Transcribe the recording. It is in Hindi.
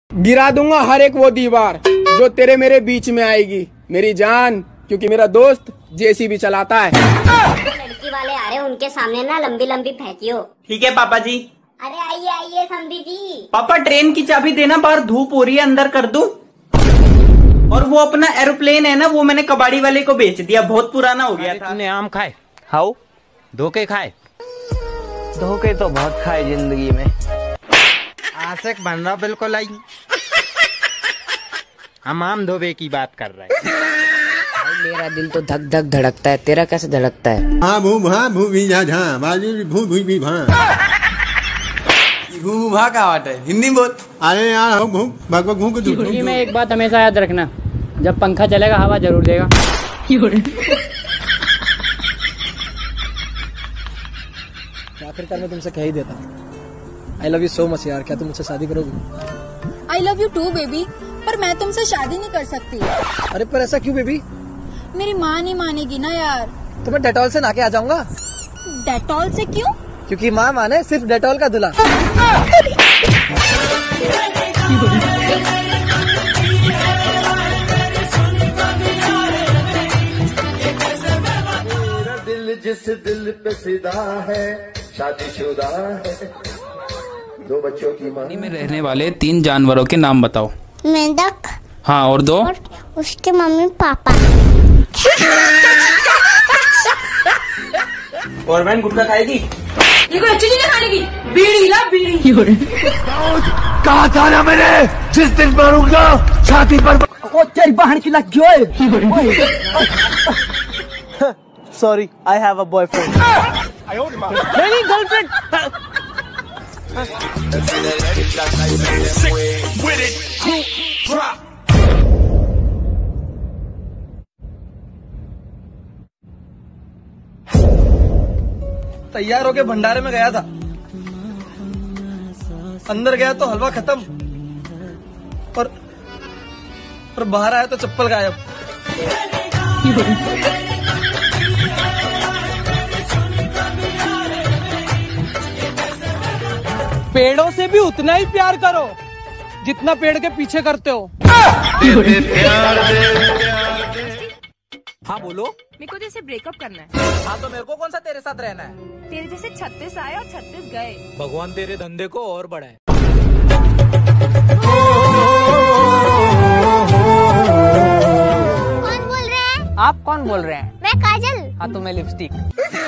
गिरा दूंगा हर एक वो दीवार जो तेरे मेरे बीच में आएगी मेरी जान, क्योंकि मेरा दोस्त जेसीबी चलाता है। लड़की वाले आ रहे हैं, उनके सामने ना लंबी लंबी फेंकियो। ठीक है पापा जी। अरे आइए आइए समधी जी। पापा ट्रेन की चाबी देना, बाहर धूप हो रही है, अंदर कर दूं? और वो अपना एरोप्लेन है ना, वो मैंने कबाड़ी वाले को बेच दिया, बहुत पुराना हो गया था। तूने आम खाए? हाउ धोखे खाए? धोखे तो बहुत खाए जिंदगी में। आशिक बन रहा बिल्कुल आई। हम आम धोबे की बात कर रहे हैं। मेरा दिल तो धक धक धड़कता है, तेरा कैसे धड़कता है? हाँ भू भा भू भी जा झा बाजू भू भू भी भा। भू भा का बात है, हिंदी बोल। अरे यार हो भू भग भग भू को जिंदगी में एक बात हमेशा याद रखना, जब पंखा चलेगा हवा जरूर देगा। आखिरकार मैं तुमसे कह ही देता हूँ, I love you so much यार। क्या तुम मुझसे शादी करोगी? I love you too baby, पर मैं तुमसे शादी नहीं कर सकती। अरे पर ऐसा क्यों बेबी? मेरी माँ नहीं मानेगी ना यार। तो मैं डेटॉल से नहा के आ जाऊंगा। डेटॉल से क्यों? क्योंकि माँ माने सिर्फ डेटॉल का दूल्हा। दिल जिस दिल पे फिदा है शादीशुदा है, 2 बच्चों की मां। में रहने वाले 3 जानवरों के नाम बताओ। मेंढक। हाँ, और 2? और उसके मम्मी पापा। और बहन गुटखा खाएगी? ये कोई अच्छी चीज खाने की? बीड़ी ला बीड़ी। कहा था ना मैंने, जिस दिन मारूंगा छाती पर। ओ तेरी बहन की लग गई। Sorry, I have a boyfriend. मेरी गर्लफ्रेंड। तैयार होके भंडारे में गया था, अंदर गया तो हलवा खत्म और बाहर आया तो चप्पल गायब। पेड़ों से भी उतना ही प्यार करो जितना पेड़ के पीछे करते हो। हाँ बोलो। मेरे को जैसे ब्रेकअप करना है। हाँ तो मेरे को कौन सा तेरे साथ रहना है? तेरे जैसे 36 आए और 36 गए। भगवान तेरे धंधे को और बढ़ाए। कौन बोल रहे हैं? आप कौन बोल रहे हैं? मैं काजल। हाँ तो मैं लिपस्टिक।